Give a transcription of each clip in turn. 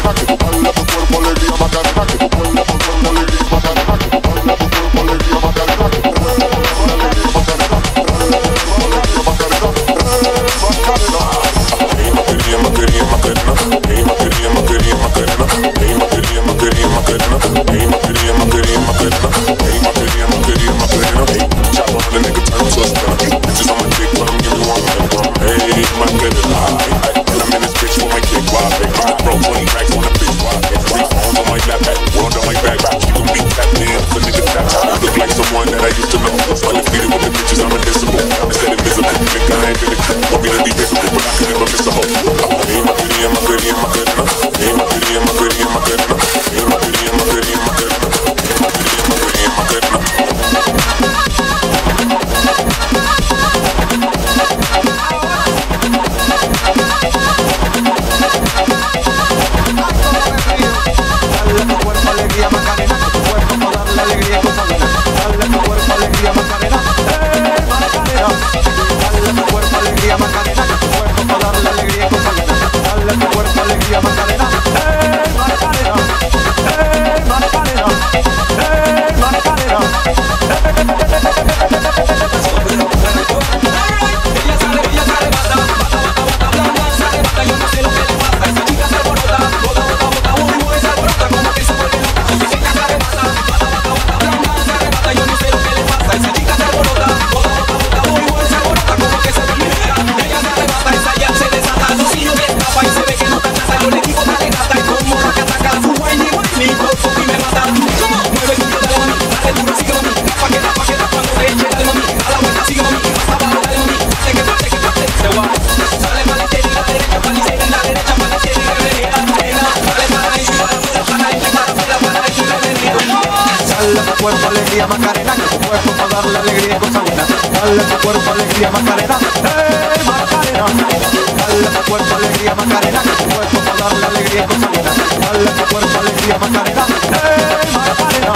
cuerpo alegría Macarena, que tu cuerpo para darle alegría y cosa buena. Dale a tu cuerpo alegría Macarena, Macarena. Dale a tu cuerpo alegría Macarena, que tu cuerpo para darle alegría y cosa buena. Dale a tu cuerpo alegría Macarena, Macarena,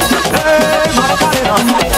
Macarena,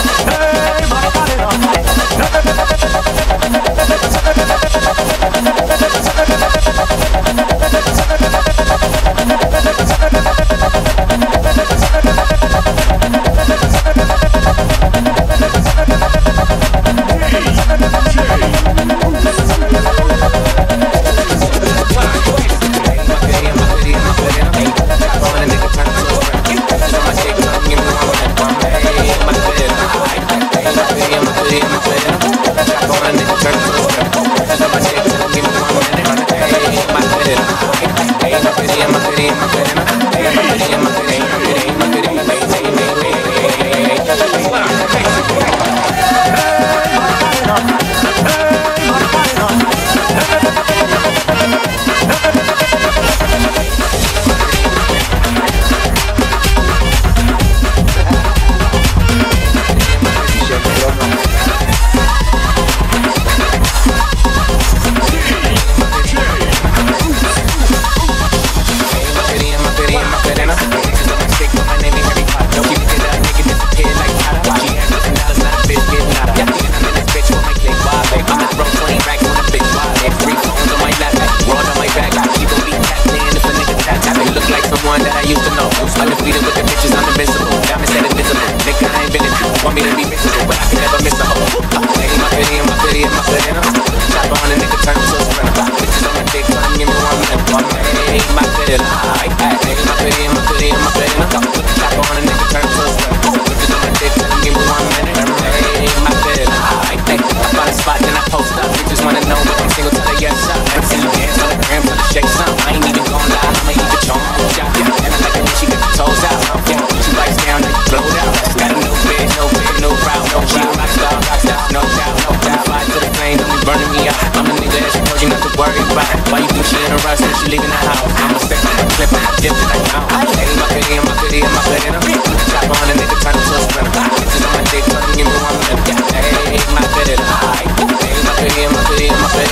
why you think she in a rush when she leaving the house? I'm a step on the clip, I'm a dip it like now. Hey, my goodie, my goodie, my goodie, my goodie. Chop on a nigga, turn him to a sprinter. Bitches on my dick, tell him give me 1 minute. Hey, my goodie, hey, my goodie, my goodie, my goodie.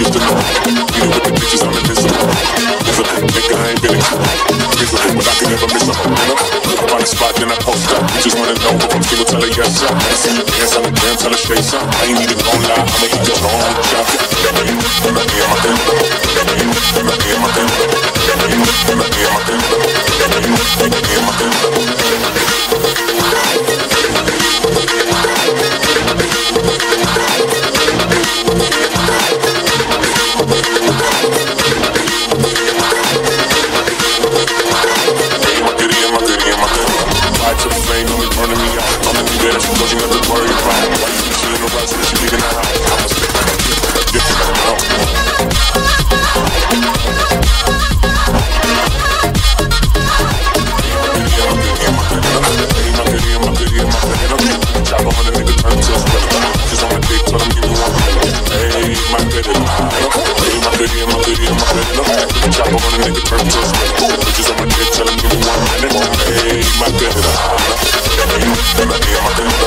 used to know. Even with the bitches, I'm invisible. Visible, nigga, I ain't been invisible, but I can never miss a hoe, you know? I find a spot, then I post up. Bitches wanna know if I'm single, tell her yes, sir. Dance on the gram, tell her straight, son. I ain't even gon' lie, I'ma eat your own job. To the flame, don't be burning me out. I'm in the bed, so you have to worry about. Why you keep chilling around so that you leaving the house? I'ma stick like a different, I know. Chop on the nigga, turn to a thriller. Just on my dick, told him give me one minute. Hey, my goodie, hey, my goodie, my goodie, my goodie. Chop on the nigga, turn to a thriller. Just on my dick, tell him give me one minute. Hey, my goodie, hey, my goodie.